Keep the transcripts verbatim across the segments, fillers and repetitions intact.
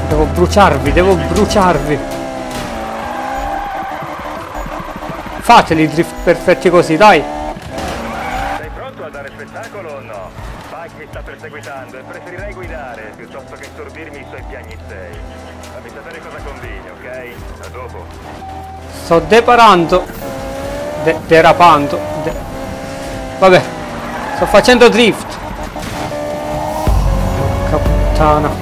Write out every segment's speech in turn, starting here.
Devo bruciarvi, devo bruciarvi. Fateli i drift perfetti così, dai. Sei pronto a dare spettacolo o no? Mike mi sta perseguitando e preferirei guidare piuttosto che sorbirmi i suoi piagnistei. Fammi sapere cosa combini, ok? A dopo. Sto deparando. De derapando. De Vabbè. Sto facendo drift. Porca puttana.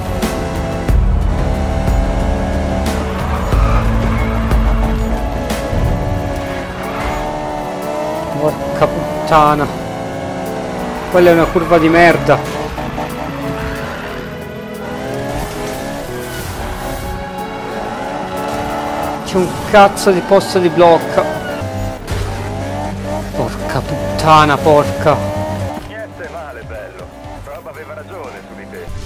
Porca puttana. Quella è una curva di merda. C'è un cazzo di posto di blocca. Porca puttana, porca. Niente male, bello. Rob aveva ragione su di te.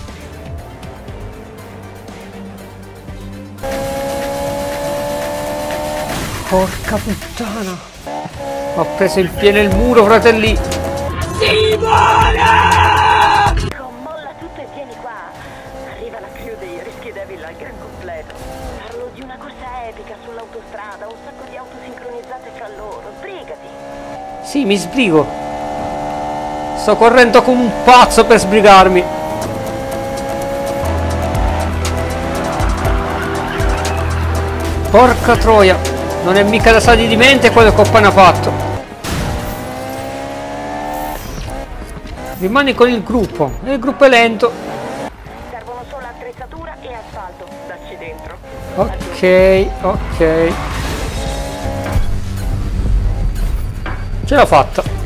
Porca puttana. Ho preso in pieno il muro, fratelli. Simone! Molla tutto e vieni qua. Arriva la crew dei Rischi Devil al gran completo. Parlo di una corsa epica sull'autostrada, un sacco di auto sincronizzate fra loro. Sbrigati. Sì, mi sbrigo. Sto correndo come un pazzo per sbrigarmi. Porca troia. Non è mica da stati di mente quello che ho appena fatto. Rimani con il gruppo. E il gruppo è lento. Servono solo attrezzatura e asfalto. Dacci dentro. Ok, ok. Ce l'ho fatta.